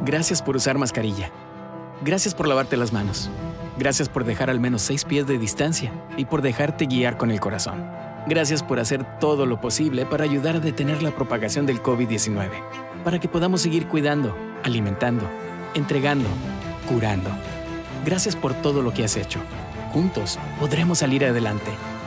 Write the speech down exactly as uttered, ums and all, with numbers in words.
Gracias por usar mascarilla. Gracias por lavarte las manos. Gracias por dejar al menos seis pies de distancia y por dejarte guiar con el corazón. Gracias por hacer todo lo posible para ayudar a detener la propagación del COVID diecinueve, para que podamos seguir cuidando, alimentando, entregando, curando. Gracias por todo lo que has hecho. Juntos podremos salir adelante.